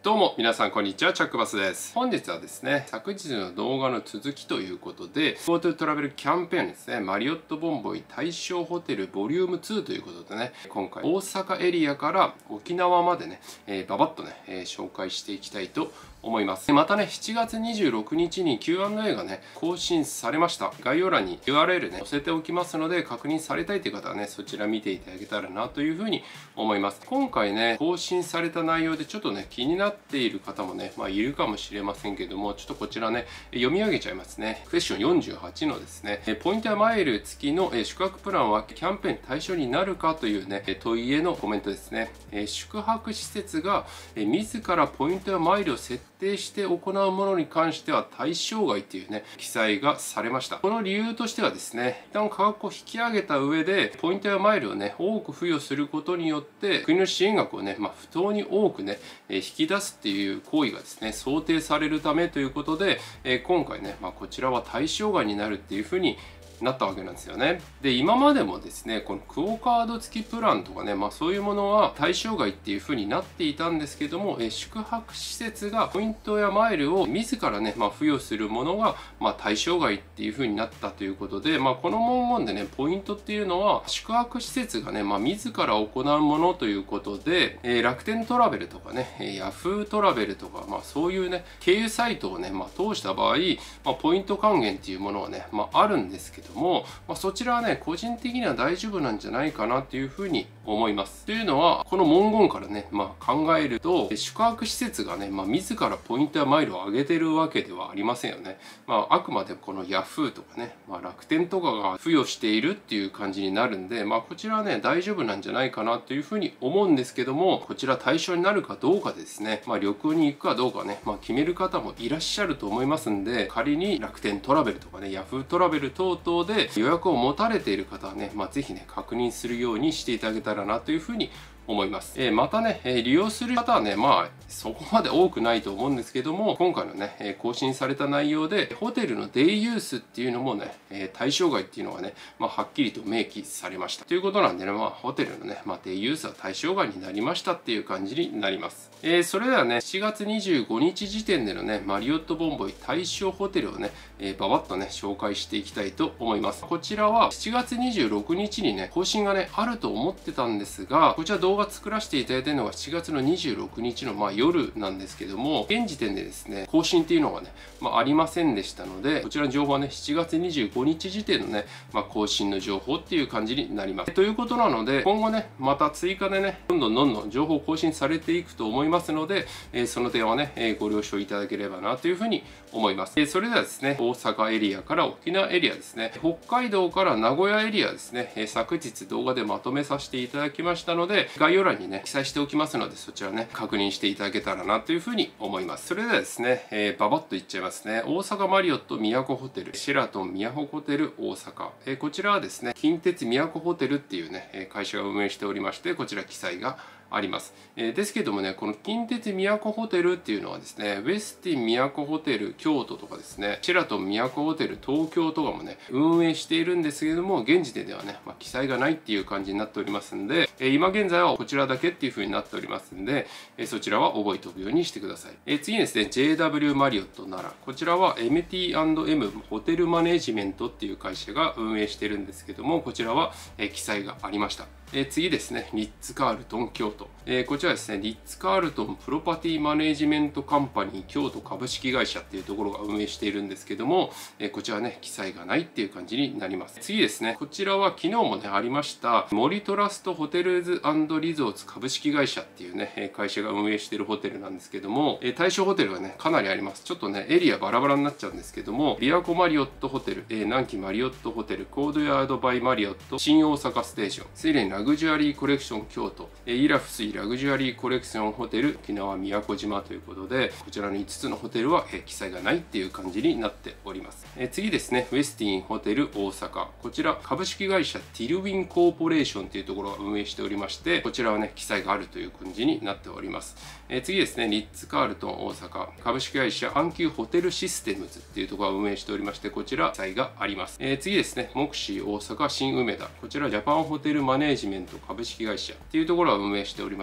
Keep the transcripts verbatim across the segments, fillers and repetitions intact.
どうも皆さんこんにちは、チャックバスです。本日はですね、昨日の動画の続きということで GoTo トラベルキャンペーンですね、マリオットボンボイ対象ホテルボリュームツーということでね、今回大阪エリアから沖縄までね、えー、ババッとね、えー、紹介していきたいと思います。またね、しちがつにじゅうろくにちに キューアンドエー がね、更新されました。概要欄に ユーアールエル ね、載せておきますので、確認されたいという方はね、そちら見ていただけたらなというふうに思います。今回ね、更新された内容でちょっとね、気になっている方もね、まあ、いるかもしれませんけども、ちょっとこちらね、読み上げちゃいますね。クエスチョンよんじゅうはちのですね、ポイントやマイル付きの宿泊プランはキャンペーン対象になるかというね、問いへのコメントですね。宿泊施設が自らポイントやマイルを設定して行うものに関しては対象外っていうね、記載がされました。この理由としてはですね、一旦価格を引き上げた上で、ポイントやマイルをね、多く付与することによって、国の支援額をね、まあ、不当に多くね、引き出すっていう行為がですね、想定されるためということで、今回ね、まあ、こちらは対象外になるっていうふうになったわけなんですよね。で、今までもですね、このクオカード付きプランとかね、まあそういうものは対象外っていう風になっていたんですけども、え宿泊施設がポイントやマイルを自らね、まあ付与するものが、まあ対象外っていう風になったということで、まあこの文言でね、ポイントっていうのは宿泊施設がね、まあ自ら行うものということで、えー、楽天トラベルとかね、ヤフートラベルとか、まあそういうね、経由サイトをね、まあ通した場合、まあポイント還元っていうものはね、まああるんですけども、まあ、そちらはね、個人的には大丈夫なんじゃないかなっていうふうに思います。というのは、この文言からね、まあ、考えると、宿泊施設がね、まあ、自らポイントやマイルを上げてるわけではありませんよね。まあ、あくまでこの ヤフー とかね、まあ、楽天とかが付与しているっていう感じになるんで、まあ、こちらはね、大丈夫なんじゃないかなというふうに思うんですけども、こちら対象になるかどうかですね、まあ、旅行に行くかどうかね、まあ、決める方もいらっしゃると思いますんで、仮に楽天トラベルとかね、ヤフートラベル等々で予約を持たれている方はね、まあ、ぜひね、確認するようにしていただけたらなというふうに思います。えー、またね、えー、利用する方はね、まあ、そこまで多くないと思うんですけども、今回のね、えー、更新された内容で、ホテルのデイユースっていうのもね、えー、対象外っていうのがね、まあ、はっきりと明記されました。ということなんでね、まあ、ホテルのね、まあ、デイユースは対象外になりましたっていう感じになります。えー、それではね、しちがつにじゅうごにち時点でのね、マリオットボンボイ対象ホテルをね、えー、ばばっとね、紹介していきたいと思います。こちらはしちがつにじゅうろくにちにね、更新がね、あると思ってたんですが、こちら動画作らせていただいているのがしちがつのにじゅうろくにちのまあ夜なんですけども、現時点でですね、更新っていうのがね、まあ、ありませんでしたので、こちらの情報はね、しちがつにじゅうごにち時点のね、まあ、更新の情報っていう感じになります。ということなので、今後ね、また追加でね、どんどんどんどん情報更新されていくと思いますので、えー、その点はね、えー、ご了承いただければなというふうに思います。えー、それではですね、大阪エリアから沖縄エリアですね、北海道から名古屋エリアですね、えー、昨日動画でまとめさせていただきましたので、概要欄にね、記載しておきますので、そちらね、確認していただけたらなというふうに思います。それではですね、えー、ババッといっちゃいますね。大阪マリオット宮古ホテル、シェラトン宮古ホテル大阪。えー、こちらはですね、近鉄宮古ホテルっていうね、会社が運営しておりまして、こちら記載があります。えー、ですけどもね、この近鉄宮古ホテルっていうのはですね、ウェスティン宮古ホテル京都とかですね、シェラトン宮古ホテル東京とかもね、運営しているんですけれども、現時点ではね、まあ、記載がないっていう感じになっておりますんで、えー、今現在はこちらだけっていう風になっておりますんで、えー、そちらは覚えておくようにしてください。えー、次にですね、ジェイダブリュー マリオット奈良。こちらは エムティーアンドエム ホテルマネジメントっていう会社が運営してるんですけども、こちらは、えー、記載がありました。えー、次ですね、リッツ・カールトン京都。えー、こちらですね、リッツ・カールトンプロパティマネジメントカンパニー京都株式会社っていうところが運営しているんですけども、えー、こちらね、記載がないっていう感じになります。次ですね、こちらは昨日もね、ありました、森トラストホテルズ&リゾーツ株式会社っていうね、会社が運営しているホテルなんですけども、えー、対象ホテルがね、かなりあります。ちょっとね、エリアバラバラになっちゃうんですけども、琵琶湖マリオットホテル、えー、南紀マリオットホテル、コードヤードバイマリオット、新大阪ステーション、スイレンラグジュアリーコレクション京都、イラフスイラグジュアリーコレクションホテル沖縄宮古島ということで、こちらのいつつのホテルは記載がないっていう感じになっております。次ですね、ウェスティンホテル大阪。こちら株式会社ティルウィンコーポレーションというところが運営しておりまして、こちらはね、記載があるという感じになっております。次ですね、リッツ・カールトン大阪。株式会社阪急ホテルシステムズっていうところが運営しておりまして、こちら記載があります。次ですね、モクシー大阪新梅田。こちらジャパンホテルマネージメント株式会社っていうところが運営しておりま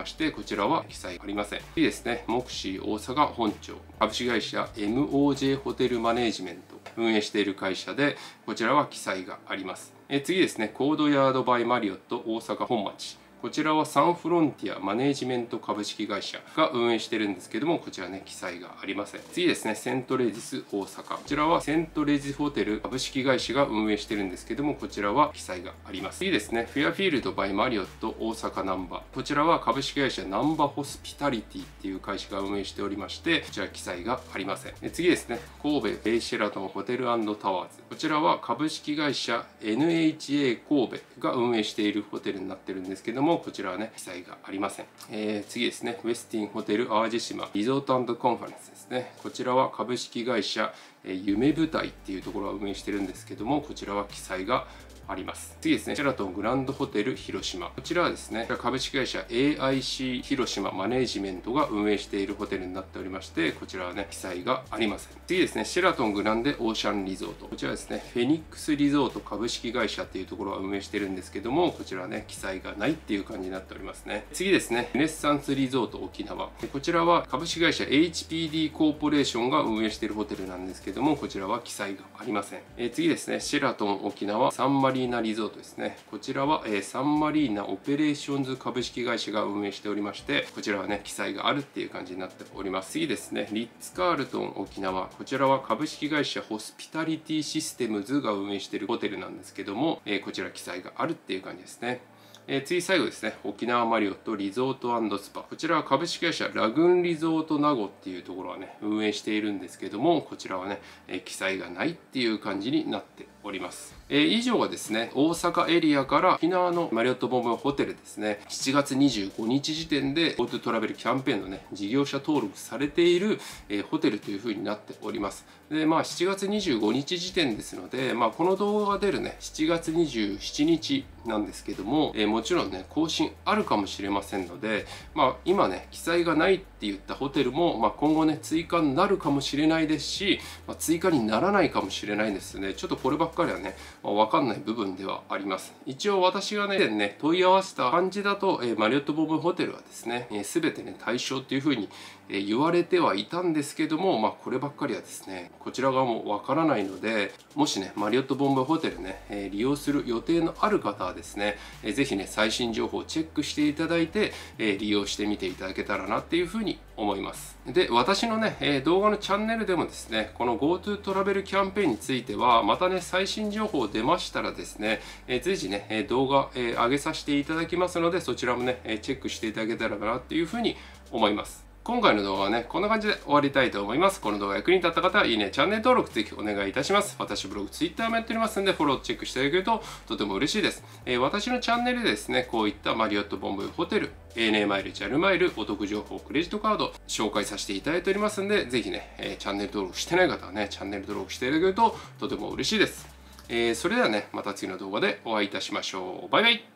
まして、こちらは記載ありません。次ですね、モクシー大阪本庁、株式会社 エムオージェー ホテルマネージメント、運営している会社で、こちらは記載があります。え次ですね、コードヤードバイマリオット大阪本町。こちらはサンフロンティアマネージメント株式会社が運営しているんですけども、こちらね、記載がありません。次ですね、セントレジス大阪。こちらはセントレジスホテル株式会社が運営しているんですけども、こちらは記載があります。次ですね、フェアフィールドバイマリオット大阪ナンバ。こちらは株式会社ナンバホスピタリティっていう会社が運営しておりまして、こちら記載がありません。次ですね、神戸ベイシェラトンホテル&タワーズ。こちらは株式会社 エヌエイチエー 神戸が運営しているホテルになってるんですけども、こちらはね、記載がありません。えー、次ですね、ウェスティンホテル淡路島リゾート&コンファレンスですね。こちらは株式会社、えー、夢舞台っていうところが運営してるんですけども、こちらは記載があります。次ですね、シェラトングランドホテル広島。こちらはですね、株式会社 エーアイシー 広島マネージメントが運営しているホテルになっておりまして、こちらはね、記載がありません。次ですね、シェラトングランデオーシャンリゾート。こちらですね、フェニックスリゾート株式会社っていうところが運営してるんですけども、こちらはね、記載がないっていう感じになっておりますね。次ですね、ルネッサンスリゾート沖縄。こちらは株式会社 エイチピーディー コーポレーションが運営しているホテルなんですけども、こちらは記載がありません。えー、次ですね、シェラトン沖縄サンマリーナリゾートです。こちらは、えー、サンマリーナオペレーションズ株式会社が運営しておりまして、こちらはね、記載があるっていう感じになっております。次ですね、リッツ・カールトン沖縄。こちらは株式会社ホスピタリティシステムズが運営しているホテルなんですけども、えー、こちら記載があるっていう感じですね。えー、次最後ですね、沖縄マリオットリゾート&スパ。こちらは株式会社ラグーンリゾート名護っていうところはね、運営しているんですけども、こちらはね、えー、記載がないっていう感じになっております。えー、以上がですね、大阪エリアから沖縄のマリオットボンボイホテルですね、しちがつにじゅうごにち時点で GoTo トラベルキャンペーンのね、事業者登録されている、えー、ホテルというふうになっております。で、まあしちがつにじゅうごにち時点ですので、まあこの動画が出るね、しちがつにじゅうしちにちなんですけども、えー、もちろんね、更新あるかもしれませんので、まあ今ね、記載がないって言ったホテルも、まあ今後ね、追加になるかもしれないですし、まあ、追加にならないかもしれないですね。ちょっとこればっかりはね、まあ、分かんない部分ではあります。一応私がね、ね問い合わせた感じだと、えー、マリオットボンボイホテルはですね、すべ、えー、てね、対象っていうふうに、えー、言われてはいたんですけども、まあこればっかりはですね、こちら側もわからないので、もしね、マリオットボンボイホテルね、えー、利用する予定のある方はですね、えー、ぜひね、最新情報をチェックしていただいて、えー、利用してみていただけたらなっていうふうに思います。で、私のね、えー、動画のチャンネルでもですね、この GoTo トラベルキャンペーンについては、またね、最新情報出ましたらですね、えー、随時ね、動画、えー、上げさせていただきますので、そちらもね、チェックしていただけたらなっていうふうに思います。今回の動画はね、こんな感じで終わりたいと思います。この動画が役に立った方は、いいね、チャンネル登録ぜひお願いいたします。私ブログ、Twitter もやっておりますので、フォローチェックしていただけるととても嬉しいです。えー、私のチャンネルでですね、こういったマリオットボンボイホテル、エーエヌエー マイル、ジャルマイル、お得情報、クレジットカード、紹介させていただいておりますので、ぜひね、えー、チャンネル登録してない方はね、チャンネル登録していただけるととても嬉しいです。えー、それではね、また次の動画でお会いいたしましょう。バイバイ。